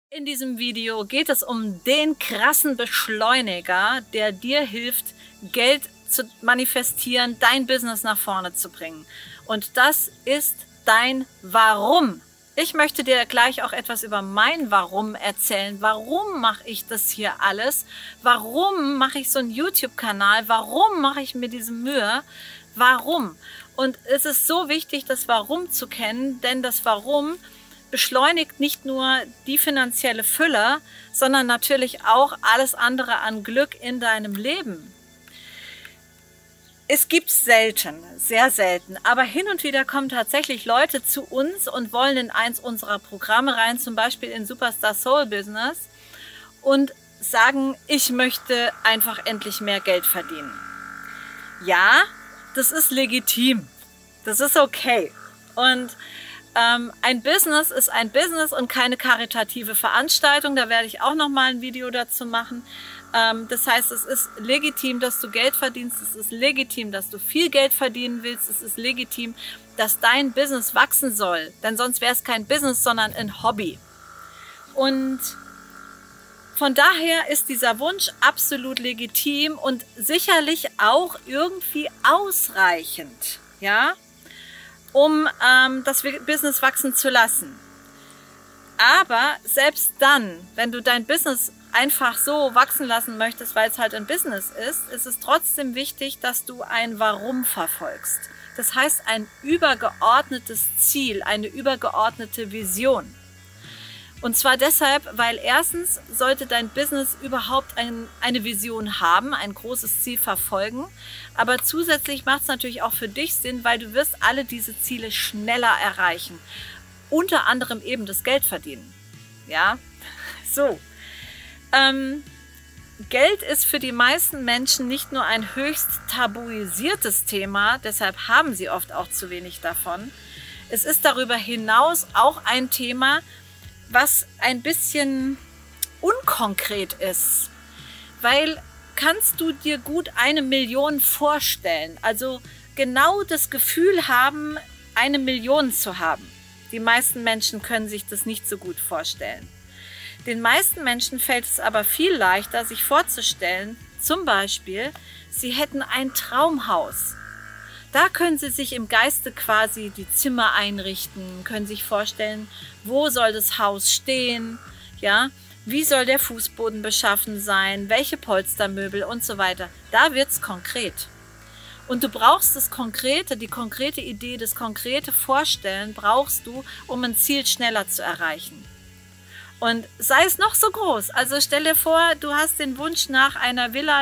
In diesem Video geht es um den krassen Beschleuniger, der dir hilft, Geld zu manifestieren, dein Business nach vorne zu bringen. Und das ist dein Warum. Ich möchte dir gleich auch etwas über mein Warum erzählen. Warum mache ich das hier alles? Warum mache ich so einen YouTube-Kanal? Warum mache ich mir diese Mühe? Warum? Und es ist so wichtig, das Warum zu kennen, denn das Warum beschleunigt nicht nur die finanzielle Fülle, sondern natürlich auch alles andere an Glück in deinem Leben. Es gibt selten, sehr selten, aber hin und wieder kommen tatsächlich Leute zu uns und wollen in eins unserer Programme rein, zum Beispiel in Superstar Soul Business, und sagen, ich möchte einfach endlich mehr Geld verdienen. Ja, das ist legitim, das ist okay. Und ein Business ist ein Business und keine karitative Veranstaltung. Da werde ich auch noch mal ein Video dazu machen. Das heißt, es ist legitim, dass du Geld verdienst. Es ist legitim, dass du viel Geld verdienen willst. Es ist legitim, dass dein Business wachsen soll. Denn sonst wäre es kein Business, sondern ein Hobby. Und von daher ist dieser Wunsch absolut legitim und sicherlich auch irgendwie ausreichend, ja, um das Business wachsen zu lassen. Aber selbst dann, wenn du dein Business einfach so wachsen lassen möchtest, weil es halt ein Business ist es trotzdem wichtig, dass du ein Warum verfolgst. Das heißt, ein übergeordnetes Ziel, eine übergeordnete Vision. Und zwar deshalb, weil erstens sollte dein Business überhaupt eine Vision haben, ein großes Ziel verfolgen. Aber zusätzlich macht es natürlich auch für dich Sinn, weil du wirst alle diese Ziele schneller erreichen. Unter anderem eben das Geld verdienen. Ja, so. Geld ist für die meisten Menschen nicht nur ein höchst tabuisiertes Thema, deshalb haben sie oft auch zu wenig davon. Es ist darüber hinaus auch ein Thema, was ein bisschen unkonkret ist, weil kannst du dir gut 1 Million vorstellen, also genau das Gefühl haben, 1 Million zu haben. Die meisten Menschen können sich das nicht so gut vorstellen. Den meisten Menschen fällt es aber viel leichter, sich vorzustellen, zum Beispiel, sie hätten ein Traumhaus. Da können Sie sich im Geiste quasi die Zimmer einrichten, können sich vorstellen, wo soll das Haus stehen, ja, wie soll der Fußboden beschaffen sein, welche Polstermöbel und so weiter. Da wird es konkret. Und du brauchst das Konkrete, die konkrete Idee, das konkrete Vorstellen brauchst du, um ein Ziel schneller zu erreichen. Und sei es noch so groß, also stell dir vor, du hast den Wunsch nach einer Villa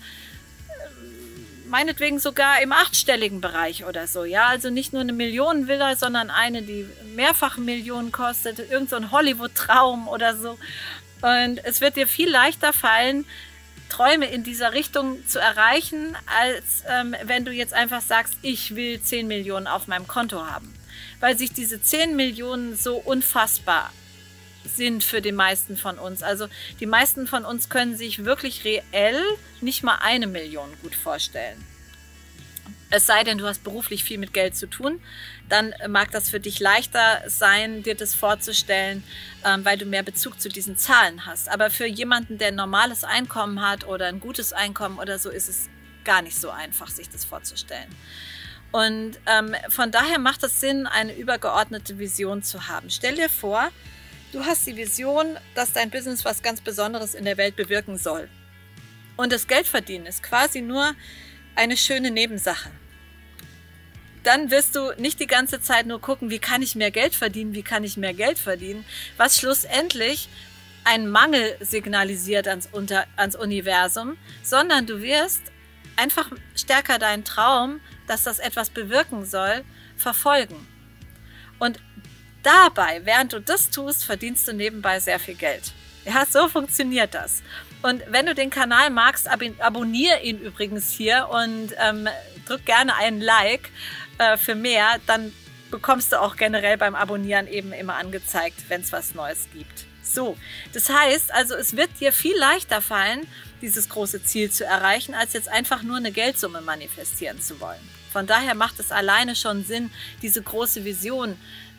meinetwegen sogar im 8-stelligen Bereich oder so, ja, also nicht nur eine Millionenvilla, sondern eine, die mehrfach Millionen kostet, irgend so ein Hollywood-Traum oder so. Und es wird dir viel leichter fallen, Träume in dieser Richtung zu erreichen, als wenn du jetzt einfach sagst, ich will 10 Millionen auf meinem Konto haben. Weil sich diese 10 Millionen so unfassbar sind für die meisten von uns. Also die meisten von uns können sich wirklich reell nicht mal 1 Million gut vorstellen. Es sei denn, du hast beruflich viel mit Geld zu tun, dann mag das für dich leichter sein, dir das vorzustellen, weil du mehr Bezug zu diesen Zahlen hast. Aber für jemanden, der ein normales Einkommen hat oder ein gutes Einkommen oder so, ist es gar nicht so einfach, sich das vorzustellen. Und von daher macht es Sinn, eine übergeordnete Vision zu haben. Stell dir vor, du hast die Vision, dass dein Business was ganz Besonderes in der Welt bewirken soll. Und das Geldverdienen ist quasi nur eine schöne Nebensache. Dann wirst du nicht die ganze Zeit nur gucken, wie kann ich mehr Geld verdienen, wie kann ich mehr Geld verdienen, was schlussendlich einen Mangel signalisiert ans Universum, sondern du wirst einfach stärker deinen Traum, dass das etwas bewirken soll, verfolgen. Und dabei, während du das tust, verdienst du nebenbei sehr viel Geld. Ja, so funktioniert das. Und wenn du den Kanal magst, abonniere ihn übrigens hier und drück gerne einen Like für mehr. Dann bekommst du auch generell beim Abonnieren eben immer angezeigt, wenn es was Neues gibt. So, das heißt, also es wird dir viel leichter fallen, dieses große Ziel zu erreichen, als jetzt einfach nur eine Geldsumme manifestieren zu wollen. Von daher macht es alleine schon Sinn, diese große Vision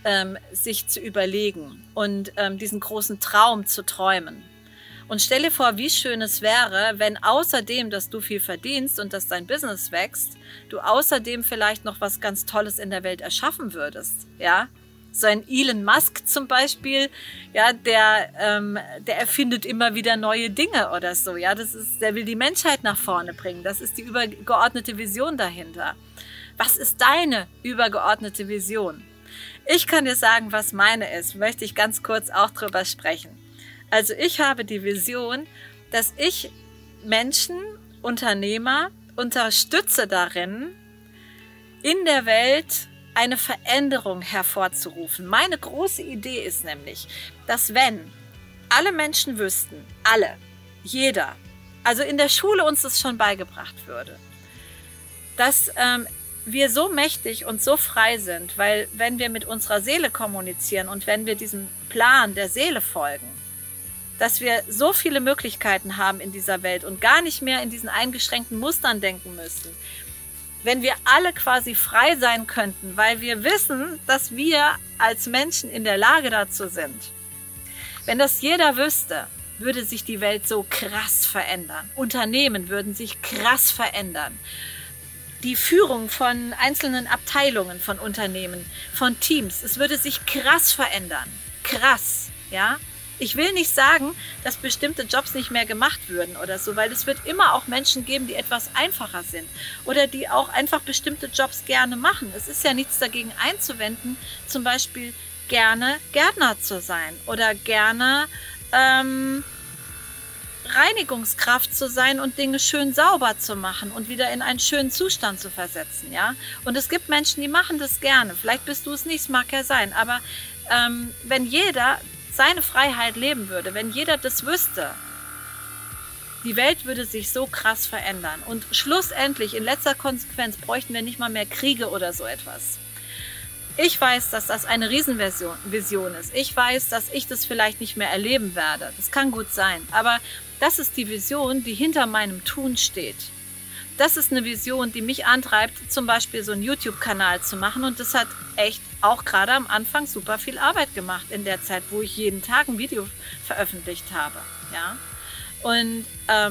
sich zu überlegen und diesen großen Traum zu träumen. Und stell dir vor, wie schön es wäre, wenn außerdem, dass du viel verdienst und dass dein Business wächst, du außerdem vielleicht noch was ganz Tolles in der Welt erschaffen würdest, ja? So ein Elon Musk zum Beispiel, ja, der erfindet immer wieder neue Dinge oder so, ja, der will die Menschheit nach vorne bringen, das ist die übergeordnete Vision dahinter. Was ist deine übergeordnete Vision? Ich kann dir sagen, was meine ist, möchte ich ganz kurz auch drüber sprechen. Also ich habe die Vision, dass ich Menschen, Unternehmer unterstütze darin, in der Welt eine Veränderung hervorzurufen. Meine große Idee ist nämlich, dass wenn alle Menschen wüssten, alle, jeder, also in der Schule uns das schon beigebracht würde, dass wir so mächtig und so frei sind, weil wenn wir mit unserer Seele kommunizieren und wenn wir diesem Plan der Seele folgen, dass wir so viele Möglichkeiten haben in dieser Welt und gar nicht mehr in diesen eingeschränkten Mustern denken müssen. Wenn wir alle quasi frei sein könnten, weil wir wissen, dass wir als Menschen in der Lage dazu sind. Wenn das jeder wüsste, würde sich die Welt so krass verändern. Unternehmen würden sich krass verändern. Die Führung von einzelnen Abteilungen von Unternehmen, von Teams, es würde sich krass verändern. Krass, ja? Ich will nicht sagen, dass bestimmte Jobs nicht mehr gemacht würden oder so, weil es wird immer auch Menschen geben, die etwas einfacher sind oder die auch einfach bestimmte Jobs gerne machen. Es ist ja nichts dagegen einzuwenden, zum Beispiel gerne Gärtner zu sein oder gerne Reinigungskraft zu sein und Dinge schön sauber zu machen und wieder in einen schönen Zustand zu versetzen, ja. Und es gibt Menschen, die machen das gerne. Vielleicht bist du es nicht, es mag ja sein, aber wenn jeder seine Freiheit leben würde, wenn jeder das wüsste, die Welt würde sich so krass verändern. Und schlussendlich, in letzter Konsequenz, bräuchten wir nicht mal mehr Kriege oder so etwas. Ich weiß, dass das eine Riesenvision ist. Ich weiß, dass ich das vielleicht nicht mehr erleben werde. Das kann gut sein. Aber das ist die Vision, die hinter meinem Tun steht. Das ist eine Vision, die mich antreibt, zum Beispiel so einen YouTube-Kanal zu machen. Und das hat echt auch gerade am Anfang super viel Arbeit gemacht in der Zeit, wo ich jeden Tag ein Video veröffentlicht habe. Ja? Und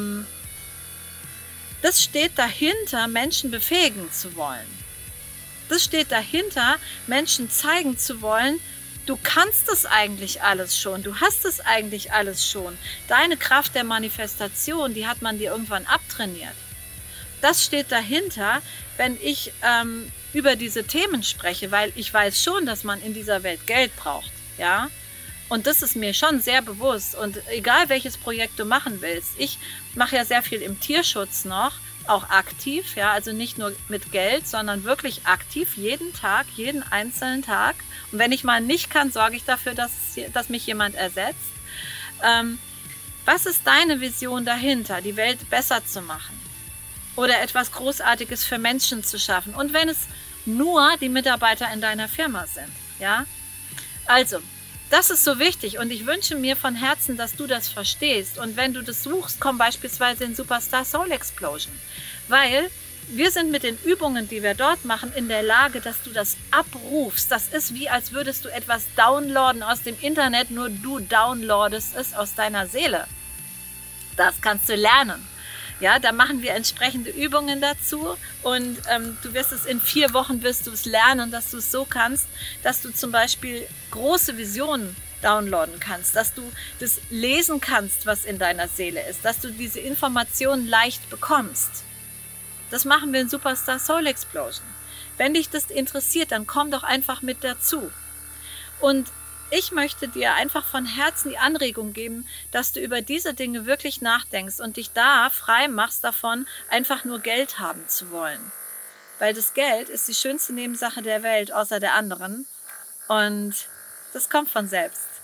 das steht dahinter, Menschen befähigen zu wollen. Das steht dahinter, Menschen zeigen zu wollen, du kannst es eigentlich alles schon, du hast es eigentlich alles schon. Deine Kraft der Manifestation, die hat man dir irgendwann abtrainiert. Das steht dahinter, wenn ich über diese Themen spreche, weil ich weiß schon, dass man in dieser Welt Geld braucht, ja. Und das ist mir schon sehr bewusst. Und egal welches Projekt du machen willst, ich mache ja sehr viel im Tierschutz noch, auch aktiv, ja, also nicht nur mit Geld, sondern wirklich aktiv, jeden Tag, jeden einzelnen Tag. Und wenn ich mal nicht kann, sorge ich dafür, dass mich jemand ersetzt. Was ist deine Vision dahinter, die Welt besser zu machen? Oder etwas Großartiges für Menschen zu schaffen. Und wenn es nur die Mitarbeiter in deiner Firma sind, ja? Also, das ist so wichtig und ich wünsche mir von Herzen, dass du das verstehst. Und wenn du das suchst, komm beispielsweise in Superstar Soul Explosion. Weil wir sind mit den Übungen, die wir dort machen, in der Lage, dass du das abrufst. Das ist wie, als würdest du etwas downloaden aus dem Internet, nur du downloadest es aus deiner Seele. Das kannst du lernen. Ja, da machen wir entsprechende Übungen dazu und du wirst es in 4 Wochen wirst du es lernen, dass du es so kannst, dass du zum Beispiel große Visionen downloaden kannst, dass du das lesen kannst, was in deiner Seele ist, dass du diese Informationen leicht bekommst. Das machen wir in Superstar Soul Explosion. Wenn dich das interessiert, dann komm doch einfach mit dazu. Und ich möchte dir einfach von Herzen die Anregung geben, dass du über diese Dinge wirklich nachdenkst und dich da frei machst davon, einfach nur Geld haben zu wollen. Weil das Geld ist die schönste Nebensache der Welt, außer der anderen. Und das kommt von selbst.